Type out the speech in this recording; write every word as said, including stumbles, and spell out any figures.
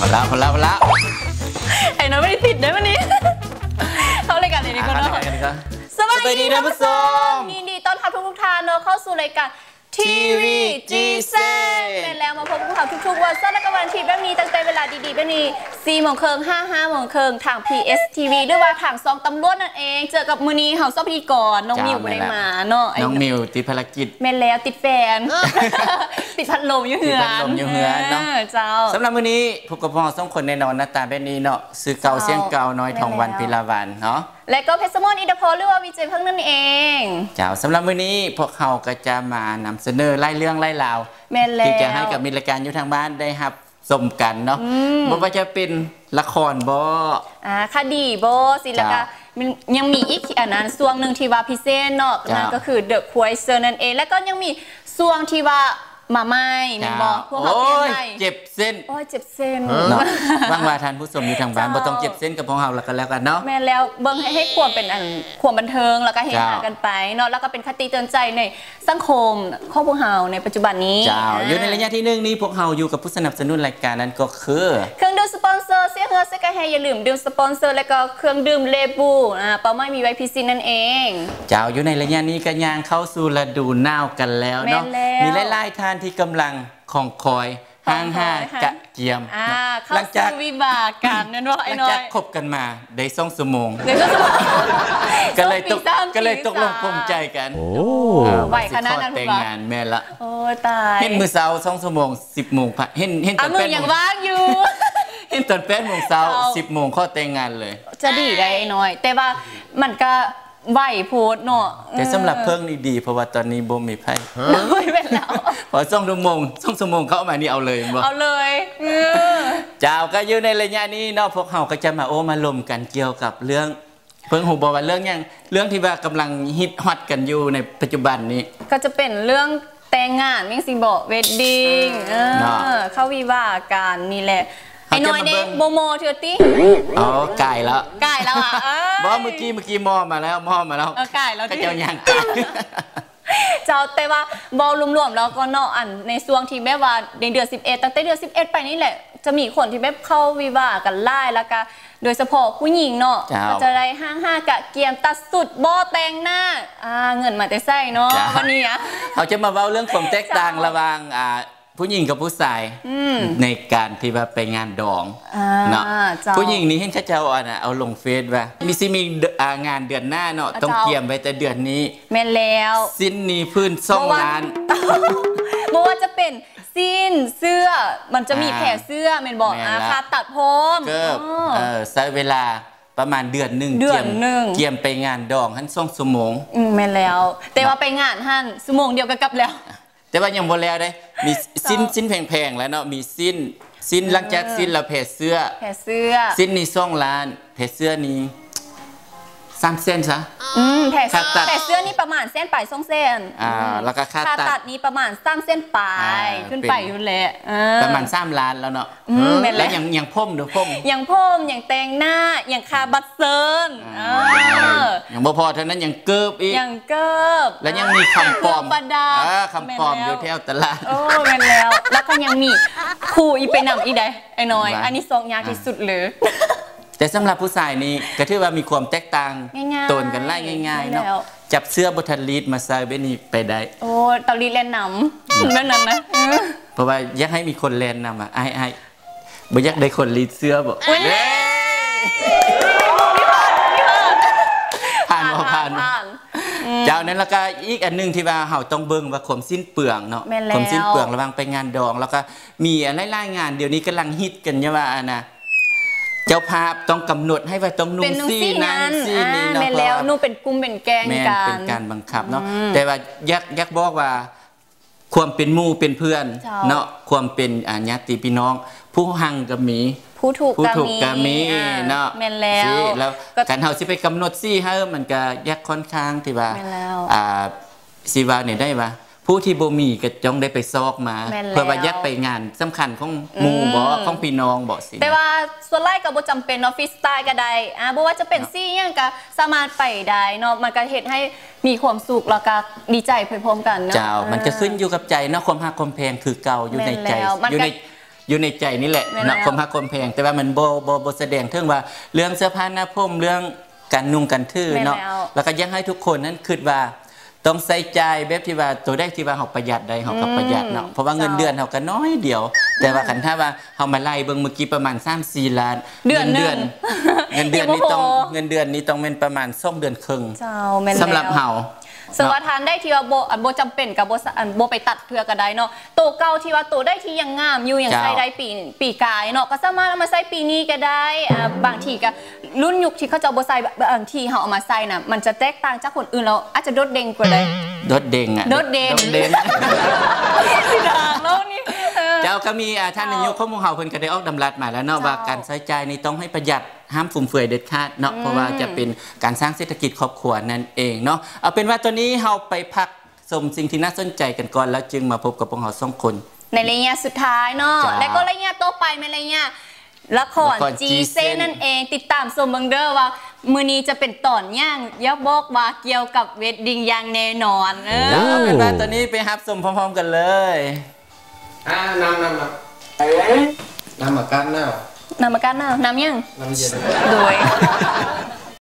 แล้วพอแล้วพอแล้วไอ้น้อยไม่ได้ติดได้วันนี้เข้ารายการนี้ก็เนาะสวัสดีท่านผู้ชมยินดีต้อนรับทุกท่านเนาะเข้าสู่รายการทีวีจีเซเป็นแล้วมาพบกับเราทุกๆวันเสาร์และวันอาทิตย์แบบนี้ตั้งแต่เวลาดีๆแบบนี้สี่โมงครึ่งห้าห้าโมงครึ่งทาง พี เอส ที วี ด้วยว่าทางซองตำรวจนั่นเองเจอกับมือนี้เฮาซอบพีก่อนน้องมิวไปได้มาเนาะน้องมิวติดภารกิจแม่แล้วติดแฟนติดพัดลมอยู่เหือนติดพัดลมอยู่เหือนเนาะเจ้าสำหรับมื้อนี้พบกับพ่อสองคนแน่นอนหน้าตาแบบนี้เนาะซื้อเก่าเสียงเก่าน้อยทองวันพิลาวันเนาะและก็เพชรมนอินทพลหรือว่าวิจัยเพิ่งนั่นเองเจ้าสำหรับมื้อนี้พวกเขาก็จะมานำเสนอไล่เรื่องไล่ราวที่จะให้กับมิตรรายการอยู่ทางบ้านได้รับชมกันเนาะบ่ว่าจะเป็นละครบ่อ่าคดีบ่สิแล้วก็ยังมีอีกอันนั้นส่วนหนึ่งที่ว่าพิเศษเนาะนั่นก็คือเดอะควายเซอร์นั่นเองแล้วก็ยังมีส่วนที่ว่ามาไม่แม่นบอกพวกเขาเจ็บเจ็บเส้นโอ้ยเจ็บเส้นบางว่าท่านผู้ชมอยู่ทางบ้านบ่ต้องเจ็บเส้นกับพวกเราแล้วกันแล้วกันเนาะแม่แล้วเบิ่งให้ให้ควรเป็นอันควรบันเทิงแล้วก็เฮฮากันไปเนาะแล้วก็เป็นคติเตือนใจในสังคมของพวกเราในปัจจุบันนี้จ้าอยู่ในระยะที่หนึ่งนี้พวกเราอยู่กับผู้สนับสนุนรายการนั้นก็คือเครื่องดื่มสปอนเซอร์เสียเฮือเสียกระแฮอย่าลืมดื่มสปอนเซอร์แล้วก็เครื่องดื่มเลบูอ่าเป้าหมายมีไว้พิซินนั่นเองจ้าอยู่ในระยะนี้ก็ย่างเข้าสู่ฤดูหนาวกันแล้วเนาะมีหลายๆท่านที่กำลังของคอยห้างห้ากะเจียมหลังจากวิบากกันนั่นว่าไอ้น้อยหลังจากคบกันมาได้สองชั่วโมงก็เลยตกก็เลยตกลงปลงใจกันโอ้ไหวขนาดนั้นแต่งงานแม่ละโอ้ตายเห็นมือเช้าสองชั่วโมงสิบโมงเห็นเห็นตอนแปดโมงยังว่างอยู่เห็นตอนแปดโมงเช้าสิบโมงข้อแต่งงานเลยจะดีได้ไอ้น้อยแต่ว่ามันก็ไหวโพดเนาะแต่สำหรับเพิ่งนี่ดีเพราะว่าตอนนี้บ่มีไพ่ไม่เป็นแล้วพอสองชั่วโมงสองชั่วโมงเขาเอามานี่เอาเลยเอาเลยเจ้าก็อยู่ในระยะนี้เนาะพวกเขาก็จะมาโอ้มาลมกันเกี่ยวกับเรื่องเพิ่งหูบอกว่าเรื่องยังเรื่องที่ว่ากำลังฮิตฮอตกันอยู่ในปัจจุบันนี้ก็จะเป็นเรื่องแต่งงานมิ่งสิบอกเวดดิ้งเข้าวิวาการนี่แหละไอ้น้อยเด็กโมโมเถื่อตี้อ๋อไก่แล้วไก่แล้วอ่ะบอสเมื่อกี้เมื่อกี้มอมาแล้วมอมาแล้วไก่แล้วก็เจ้าย่างไก่เจ้าแต่ว่าบอลรวมๆแล้วก็เนาะอันในช่วงที่แบบว่าในเดือนสิบเอ็ดตั้งแต่เดือนสิบเอ็ดไปนี่แหละจะมีคนที่แบบเข้าวิวากันไล่แล้วก็โดยเฉพาะผู้หญิงเนาะก็จะได้ห้างห้ากะเกียมตัดสุดบอแต่งหน้าอ่าเงินมาแต่ใส่เนาะวันนี้อ่ะเขาจะมาเว้าเรื่องความแตกต่างระหว่างอ่าผู้หญิงกับผู้ชายในการที่ว่าไปงานดองเนาะผู้หญิงนี้เห็นข้าเจ้าอ่ะเอาลงเฟซว่ามีซิมีงานเดือนหน้าเนาะต้องเตรียมไว้แต่เดือนนี้แม่แล้วสิ้นนี้พื้นซ่องล้านเมื่อว่าจะเป็นสิ้นเสื้อมันจะมีแผ่เสื้อเมนบอกอาคาตัดผมก็เออใช้เวลาประมาณเดือนหนึ่งเดือนหนึ่งเตรียมไปงานดองหันส่งสมงแม่แล้วแต่ว่าไปงานหันสมงเดียวกันกับแล้วแต่ว่ายังบ่แล้วได้มีสิ้นสิ้นแพงๆแล้วเนาะมีสิ้นสิ้นหลังจากสิ้นแล้วแผ่เสื้อแผ่เสื้อสิ้นนี้สองล้านแผ่เสื้อนี้สามเส้นซะอืมแผ่เสื้อแผ่เสื้อนี่ประมาณเส้นปลายสองเส้นอ่าแล้วก็ค่าตัดนี้ประมาณสามเส้นปลายขึ้นไปอยู่แหละประมาณสามล้านแล้วเนาะแล้วยังยังพ่มเด้อพ่มยังพ่มยังแต่งหน้ายังคาบัตเซิร์นยังบ่พอเท่านั้นยังเกิบอีกยังเกิบแล้วยังมีคำปลอมคำปลอมอยู่แถวตลาดโอ้แม่นแล้วแล้วก็ยังมีคู่อีไปนำอีได้ไอ้น้อยอันนี้ทรงยากที่สุดเลยแต่สำหรับผู้ชายนี่ก็ถือว่ามีความแตกต่างตนกันไล่ง่ายๆเนาะจับเสื้อบทันลีดมาใส่เบนี่ไปได้โอ้ตอนลีดเล่นน้ำแบบนั้นนะเพราะว่าอยากให้มีคนเล่นนำอ่ะไอ้ไอ้บ่อยากได้คนลีดเสื้อบ่ผ่านบ่ผ่านเจ้านั้นแล้วก็อีกอันนึงที่ว่าเฮาต้องเบิ่งว่าความสิ้นเปลืองเนาะความสิ้นเปลืองระหว่างไปงานดองแล้วก็มีอะไรหลายงานเดี๋ยวนี้กำลังฮิตกันเนี่ยว่านะเจ้าภาพต้องกำหนดให้ว่าต้องนุ่งซี่นั้นซี่นี้เนาะแล้วนุ่งเป็นกุ้มเป็นแกงกันเป็นการบังคับเนาะแต่ว่ายักยักบอกว่าความเป็นหมู่เป็นเพื่อนเนาะความเป็นญาติพี่น้องผู้หังก็มีผู้ถูกก็มีเนาะแม่นแล้วแล้วการเฮาสิไปกำหนดซี่ให้มันก็ยักค่อนข้างที่ว่าอ่าสิว่าเนี่ยได้ว่าผู้ที่บ่มีก็จ้องได้ไปซอกมาเพื่อว่ายักไปงานสำคัญของหมู่บ่ของพี่น้องบ่สิแต่ว่าส่วนไล่ก็บ่จำเป็นเนาะฟรีสไตล์ก็ได้อ่าบ่ว่าจะเป็นซี่หยังก็สามารถไปได้เนาะมันก็เฮ็ดให้มีความสุขแล้วก็ดีใจไปพร้อมกันเนาะเจ้ามันจะขึ้นอยู่กับใจเนาะความฮักความแพงคือเก่าอยู่ในใจอยู่ในอยู่ในใจนี่แหละเนาะความฮักความแพงแต่ว่ามันโบโบโบแสดงถึงว่าเรื่องเสื้อผ้าหน้าผมเรื่องการนุ่งกันทื่อเนาะแล้วก็ยังให้ทุกคนนั้นคิดว่าต้องใส่ใจแบบที่ว่าตัวได้ที่ว่าเขาประหยัดได้เขาก็ประหยัดเนาะเพราะว่าเงินเดือนเขาก็น้อยเดียวแต่ว่าคันถ้าว่าเขามาไล่เบิ่งเมื่อกี้ประมาณ สามสี่ ล้านเดือนเดือนเงินเดือนนี้ต้องเงินเดือนนี้ต้องเป็นประมาณสองเดือนครึ่งสำหรับเฮาสวัสดิ์ได้ที่ว่าโบโบจำเป็นกับโบโบไปตัดเพื่อกระไดเนาะตัวเก่าที่ว่าตัวได้ที่ยังงามอยู่ยังใส่ได้ปีปีกายเนาะก็สามารถเอามาใส่ปีนี้ก็ได้บางทีก็รุ่นยุคที่เขาจะโบใส่บางทีเขาเอามาใส่น่ะมันจะแตกต่างจากคนอื่นเราอาจจะโดดเด่นกว่าเลยโดดเด่นอ่ะโดดเด่นที่ดังแล้วนี่เจ้าก็มีท่านนายกข้อมูลเฮาเพิ่นก็ได้ออกดำรัสมาแล้วเนาะว่าการใช้จ่ายนี่ต้องให้ประหยัดห้ามฟุ่มเฟือยเด็ดขาดเนาะเพราะว่าจะเป็นการสร้างเศรษฐกิจครอบครัวนั่นเองเนาะเอาเป็นว่าตอนนี้เฮาไปพักชมสิ่งที่น่าสนใจกันก่อนแล้วจึงมาพบกับพวกเราสองคนในระยะสุดท้ายเนาะและก็ระยะต่อไปในระยะละครจีเซนั่นเองติดตามชมเบิ่งเด้อว่ามื้อนี้จะเป็นตอนย่างอย่าบอกว่าเกี่ยวกับเวดดิ้งอย่างแน่นอนเออเอาเป็นว่าตอนนี้ไปรับชมพร้อมๆกันเลยอ่านำนำนำนำมากันหน้านำมากันหน้าน้ำยังน้ำเย็นโดย